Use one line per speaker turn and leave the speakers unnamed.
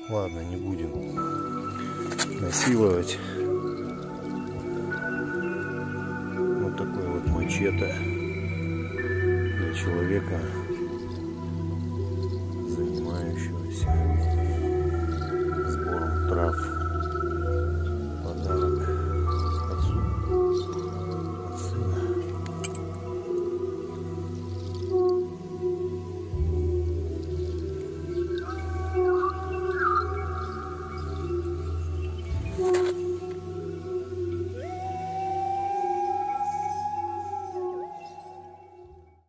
Ладно, не будем насиловать. Вот такой вот мачете для человека.